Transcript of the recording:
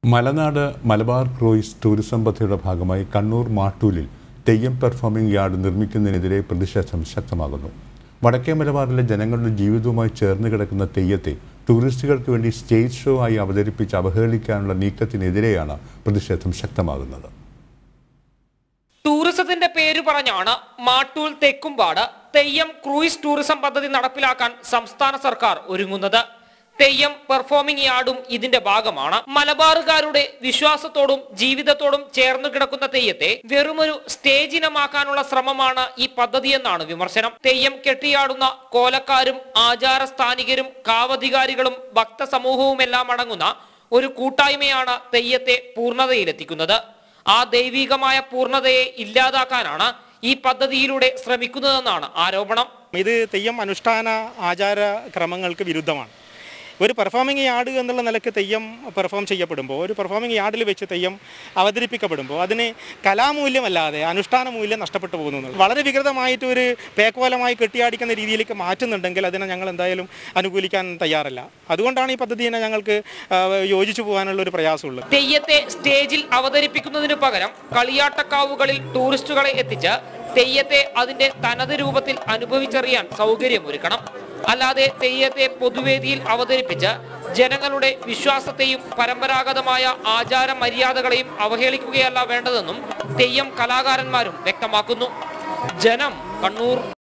Malanad Malabar cruise tourism പദ്ധതിയുടെ ഭാഗമായി കണ്ണൂർ മാട്ടൂലിൽ തെയ്യം പെർഫോമിംഗ് യാർഡ് നിർമ്മിക്കുന്നതിനെതിരെ പ്രതിഷേധം ശക്തമാകുന്നു. വടക്കേ മലബാറിലെ ജനങ്ങളുടെ ജീവിതവുമായി ചേർന്ന് കിടക്കുന്ന തെയ്യത്തെ ടൂറിസ്റ്റുകൾക്ക് വേണ്ടി സ്റ്റേജ് ഷോ ആയി അവതരിപ്പിച്ച് അവഹേളിക്കാനുള്ള നീക്കത്തിനെതിരെയാണ് പ്രതിഷേധം ശക്തമാകുന്നത്. ടൂറിസത്തിന്റെ പേര് പറഞ്ഞാണ് മാട്ടൂൽ തെക്കുംപാട് തെയ്യം ക്രൂയിസ് ടൂറിസം പദ്ധതി നടപ്പിലാക്കാൻ സംസ്ഥാന സർക്കാർ ഒരുങ്ങുന്നത്. തെയ്യം പെർഫോമിംഗ് യാർഡും ഇതിന്റെ ഭാഗമാണ്. മലബാറുകാരുടെ വിശ്വാസത്തോടും ജീവിതത്തോടും ചേർന്നു കിടക്കുന്ന തെയ്യത്തെ വെറുമൊരു സ്റ്റേജ് ഇനമാക്കാനുള്ള ശ്രമമാണ് ഈ പദ്ധതിയെന്നാണ് വിമർശനം. തെയ്യം കെട്ടിയാടുന്ന കോലക്കാരും ആചാരസ്ഥാനികരും കാവധികാരികളും ഭക്തസമൂഹവുമെല്ലാം അടങ്ങുന്ന ഒരു കൂട്ടായ്മയാണ് തെയ്യത്തെ പൂർണ്ണതയിലെത്തിക്കുന്നത്. ആ ദൈവികമായ പൂർണ്ണതയെ ഇല്ലാതാക്കാനാണ് ഈ പദ്ധതിയിലൂടെ ശ്രമിക്കുന്നതെന്നാണ് ആരോപണം. ഇത് തെയ്യം അനുഷ്ഠാന ആചാര ക്രമങ്ങൾക്ക് വിരുദ്ധമാണ്. ഒരു പെർഫോമിംഗ് യാർഡ് എന്നുള്ള നിലയ്ക്ക് തെയ്യം പെർഫോം ചെയ്യപ്പെടുമ്പോൾ, ഒരു പെർഫോമിംഗ് യാർഡിൽ വെച്ച് തെയ്യം അവതരിപ്പിക്കപ്പെടുമ്പോൾ അതിന് കലാമൂല്യമല്ലാതെ അനുഷ്ഠാന മൂല്യം നഷ്ടപ്പെട്ടു പോകുന്നു. വളരെ വികൃതമായിട്ട് ഒരു പേക്കോലമായി കെട്ടിയാടിക്കുന്ന രീതിയിലേക്ക് മാറ്റുന്നുണ്ടെങ്കിൽ അതിനെ ഞങ്ങൾ എന്തായാലും അനുകൂലിക്കാൻ തയ്യാറല്ല. അതുകൊണ്ടാണ് ഈ പദ്ധതിയെ ഞങ്ങൾക്ക് യോജിച്ചു പോകാനുള്ള ഒരു പ്രയാസമുള്ളത്. തെയ്യത്തെ സ്റ്റേജിൽ അവതരിപ്പിക്കുന്നതിനു പകരം കളിയാട്ടക്കാവുകളിൽ ടൂറിസ്റ്റുകളെ എത്തിച്ച് തെയ്യത്തെ അതിന്റെ തനത് രൂപത്തിൽ അനുഭവിച്ചറിയാൻ സൗകര്യമൊരുക്കണം. അല്ലാതെ തെയ്യത്തെ പൊതുവേദിയിൽ അവതരിപ്പിച്ച് ജനങ്ങളുടെ വിശ്വാസത്തെയും പരമ്പരാഗതമായ ആചാര മര്യാദകളെയും അവഹേളിക്കുകയല്ല വേണ്ടതെന്നും തെയ്യം കലാകാരന്മാരും വ്യക്തമാക്കുന്നു. ജനം, കണ്ണൂർ.